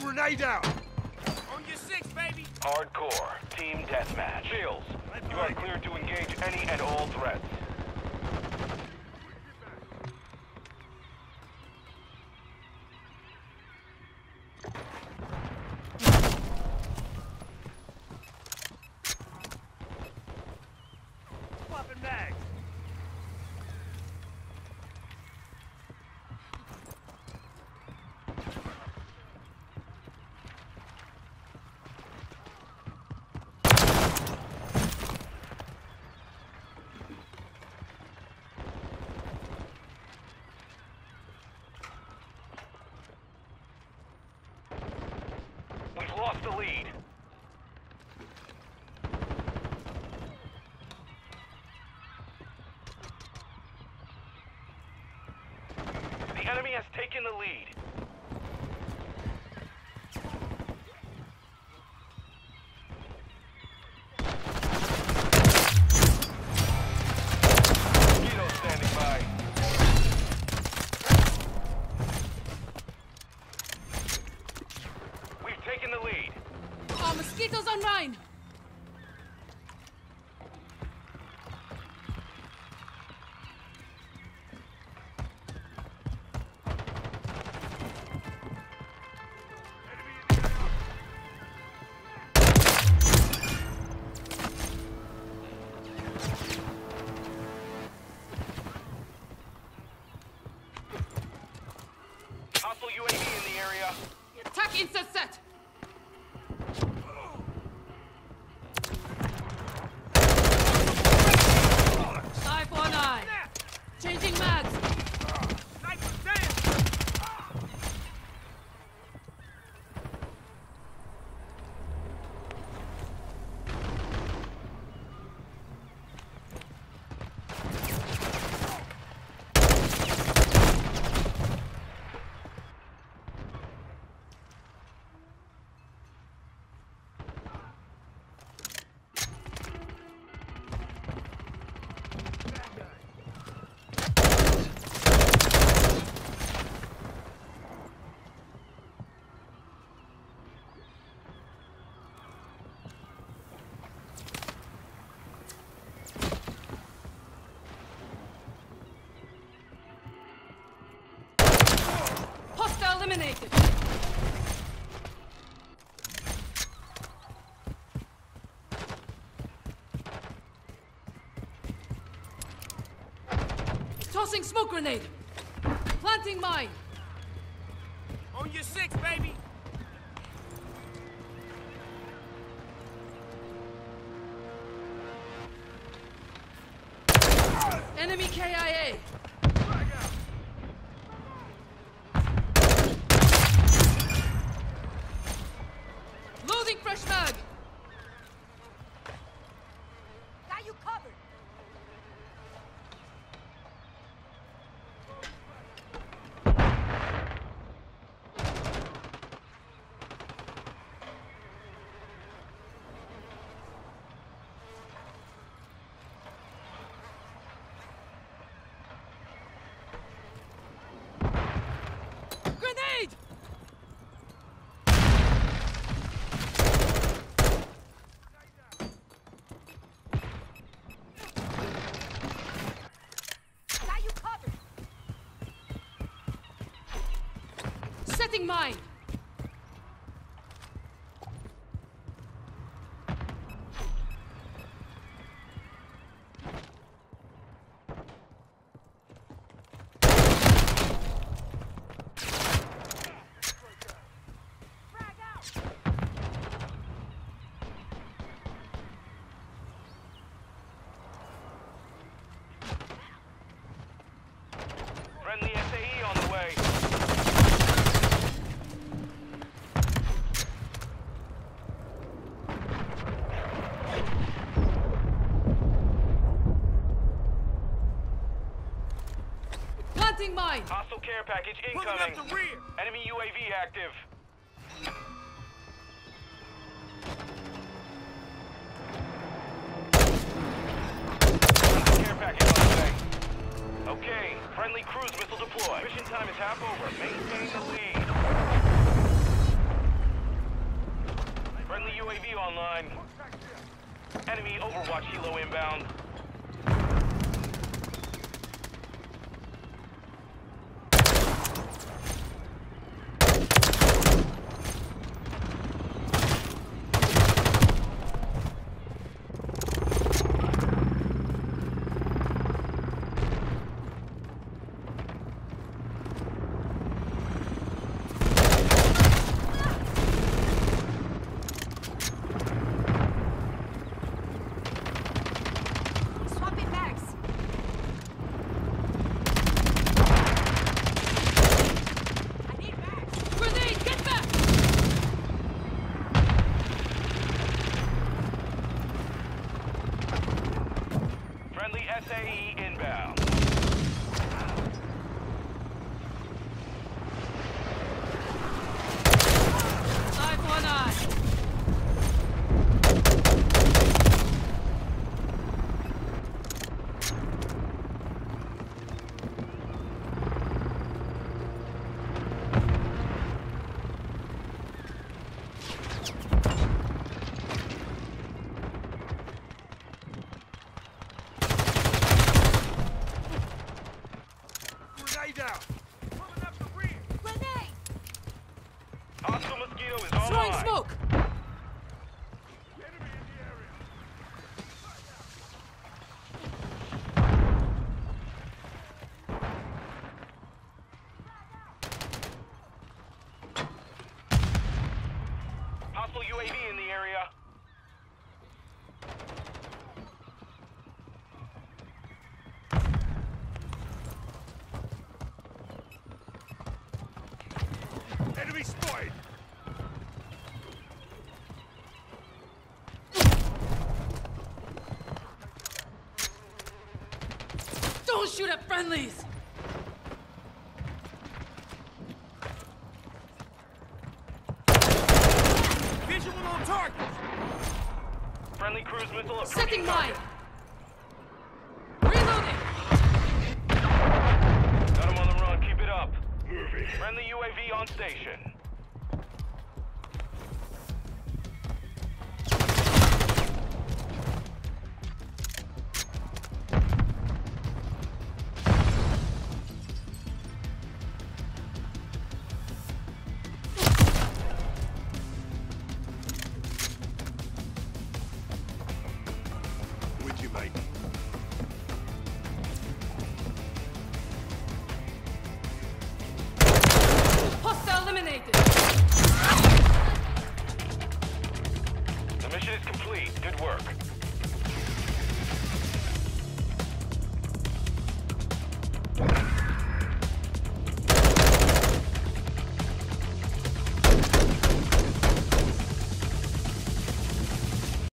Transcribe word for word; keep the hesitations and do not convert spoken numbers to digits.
Grenade out! On your six, baby! Hardcore. Team deathmatch. Shields, you are cleared to engage any and all threats. Popping bags! We've lost the lead. The enemy has taken the lead. Mosquito standing by. We've taken the lead. Oh, mosquitoes on mine! Hostile U A V in the area. Attack intercept! Eye for an eye! Changing mags! Sniper's down! Hostile eliminated! Tossing smoke grenade! Planting mine! On your six, baby! Enemy K I A! Loading fresh mag! Got you covered. Grenade! Got you covered. Setting mine! Frag out. Friendly S A E on the way. Planting mine! Hostile care package Pulling incoming. up the rear! Enemy U A V active. Hostile care package on the way. Okay, friendly cruise missile deployed. Mission time is half over. Maintain the lead. online. Enemy Overwatch helo inbound. Swapping mags. I need mags. Grenade, get back! Friendly S A E inbound. Live one eye. Grenade out. Coming up the rear. Grenade! Hostile Mosquito is Throwing online. smoke! Enemy in the area. Hostile U A V in the area. Enemy spotted. Don't shoot at friendlies! Visual on target. Friendly cruise missile approaching Setting mine! target. Reloading! Got him on the run. Keep it up. Moving. Friendly U A V on station. With you, mate. Hostile eliminated! The mission is complete. Good work.